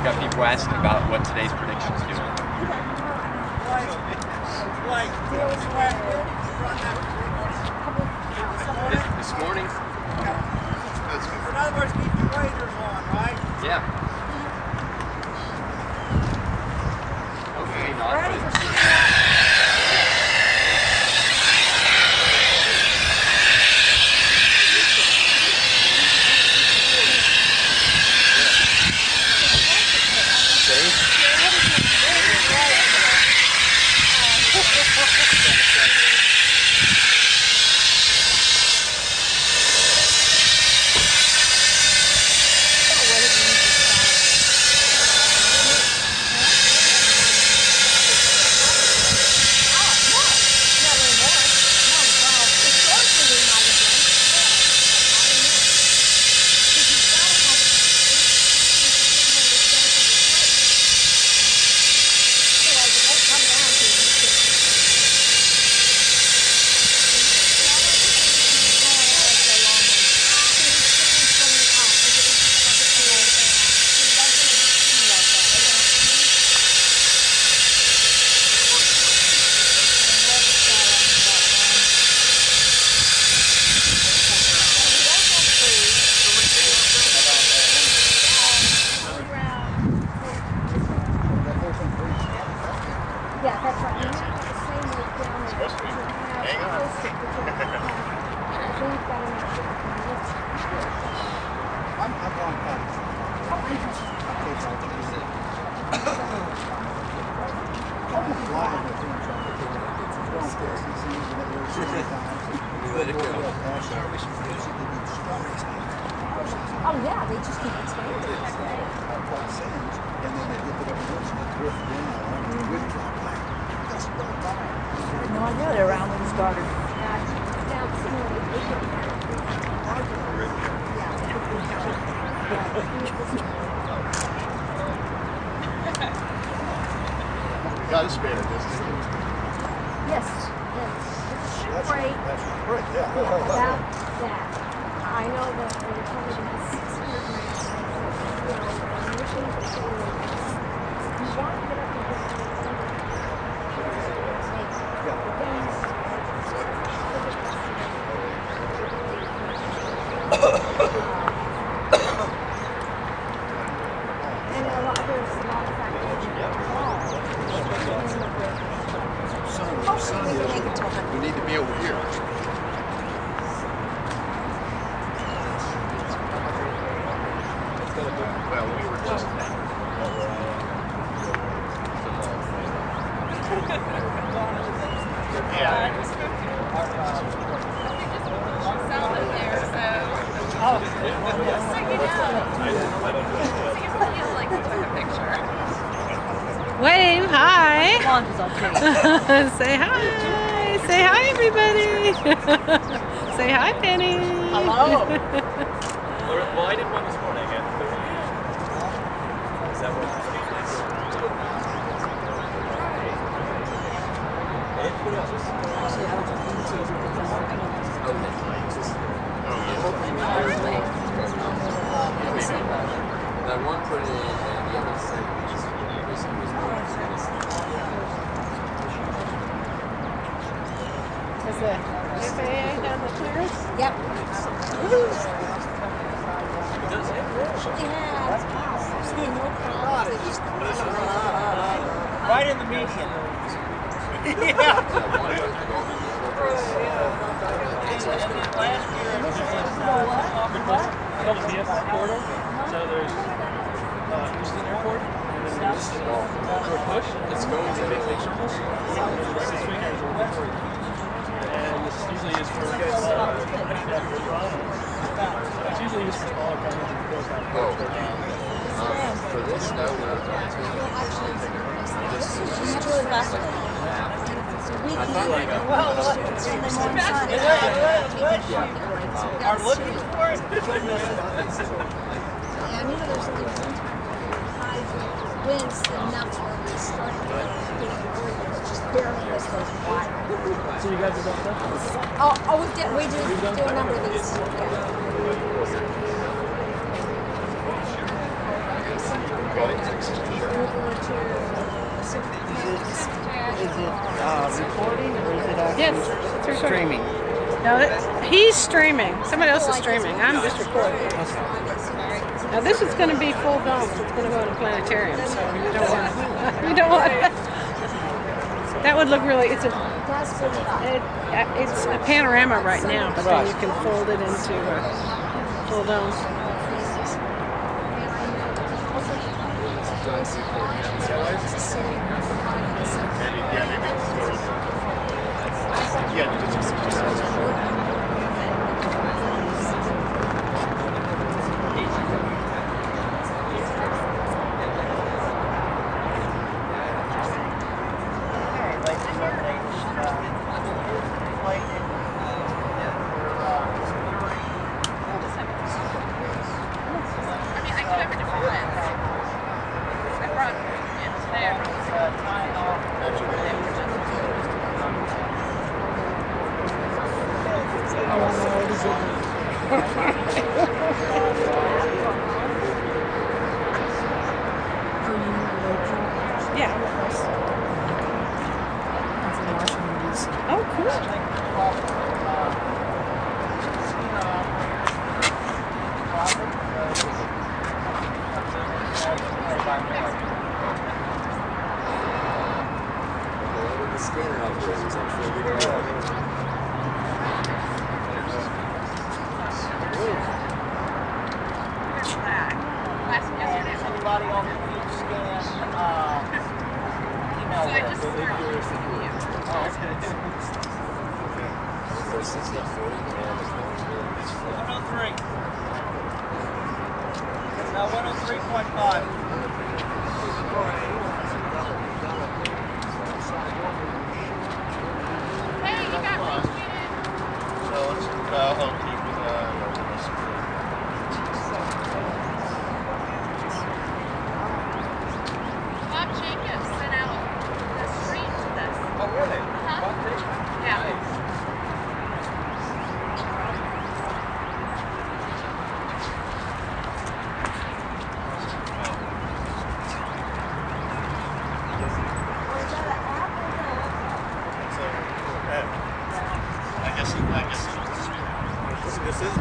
got people asking about what today's predictions do. This morning? In other words, keep your waders on, right? Yeah. Hopefully not. Oh yeah, they just keep expanding. No idea they're around when we started. You got to spare this. Yes, yes. It's great. That's great, yeah. About that. I know that they were told it was 600 grams. Initially, they said you want to get up to this and a lot, there's a lot of factors involved. Hopefully we can make it to 100. We need to be over here. Well, we were just Wave, hi. Say hi. Say hi, everybody. Say hi, Penny. Hello. Well, I did one this morning. Is that what? That one put it in, and the other said basically was not. Is the FAA done the clearance? Yep. Right in the median. Called the BFR corridor. So there's Houston Airport, and then there's for a push. It's going to vacation push. This weekend is over for you. And this usually is for it's usually used for smaller companies and close down. For this snow, this is just I feel like Are looking for it? I knew there was high winds enough where we started getting earlier, just barely missed those wide. So you guys have done that? Oh, we do a number of these. Yeah. Recording or is it actually Yes, it's recording. streaming? No, he's streaming. Somebody else is streaming. I'm just recording. Now this is going to be full dome. It's going to go in a planetarium, so we don't want. We don't want. That would look really. It's a panorama right now, but then you can fold it into full dome. Oh, cool. The scanner operations actually good. Somebody on the field scan email list. Versus the 40 and 103. Now 103.5. Hey, you got retweeted. So let's keep Bob Jacobs sent out a stream to this. Oh, really? Yeah. This is good.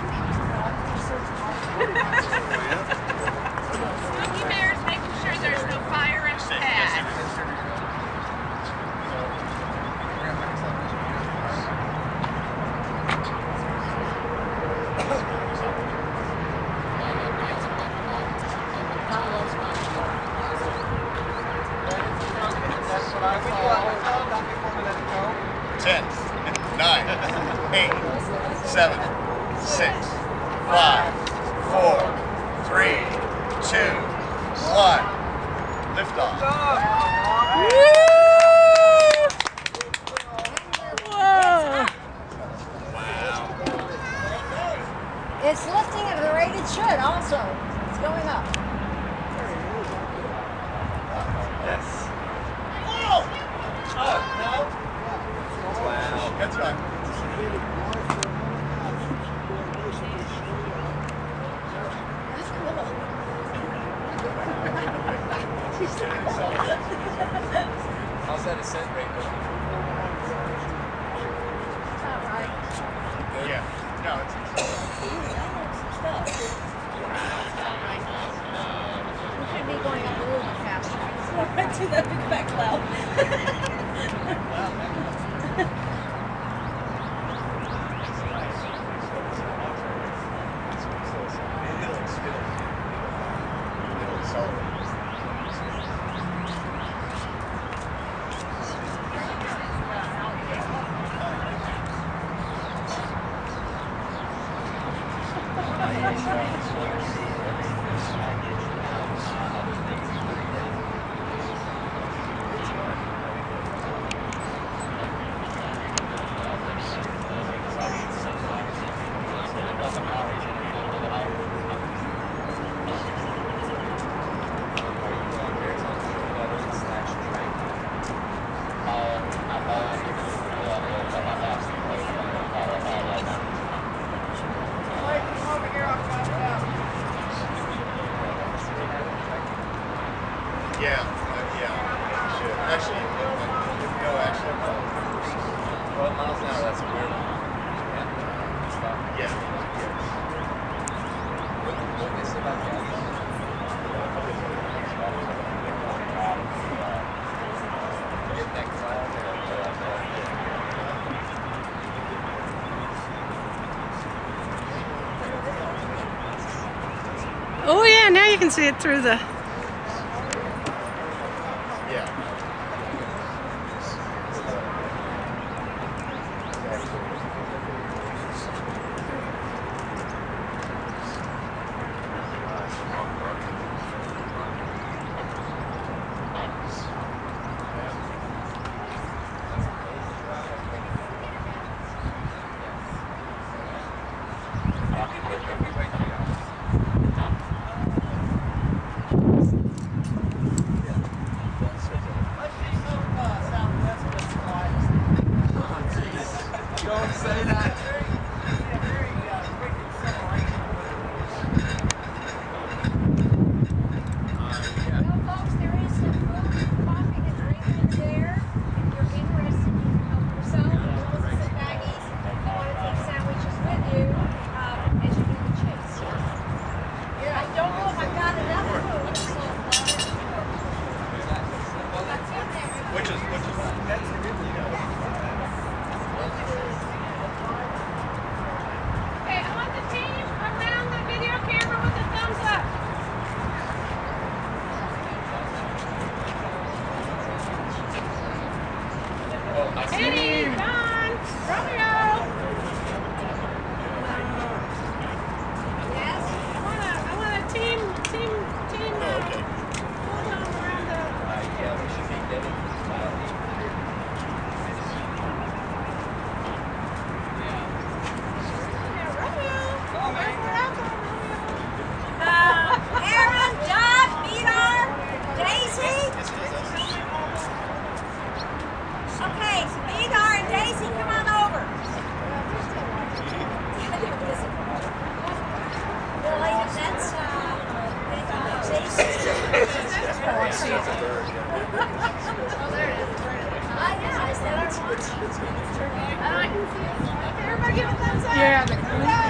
Snooki Bear's making sure there's no fire in the pad. Ten, 9, 8, 7, 6, 5, 4, 3, 2, 1. Lift off. It's lifting at the rate it should also. It's going up. Yes. Wow. That's right. How's that ascent rate going? Yeah. No, it's We should be going up a little bit faster. Right to that big back cloud. Yeah, should. Actually, no, actually. Well, miles an hour, that's a weird one. Stop. Yeah. What they say about gas? Get that cloud there. Oh yeah, now you can see it through the... Yeah. Don't say that. Well, folks, there is some food, coffee, and drinking in there. If you're interested, you can help yourself. As well as some baggies. If you want to take sandwiches with you as you do the chase. I don't know if I've got enough food, so that's in there. Which is that's really Okay, I want the team around the video camera with a thumbs up. Eddie, Don, Romeo. Yes? I want a team, hold on around the... Yeah, we should be getting Aaron, Josh, Vidar, Daisy. Okay, so Vidar and Daisy, come on over. Billy, that's Daisy. Everybody give a thumbs up. Yeah.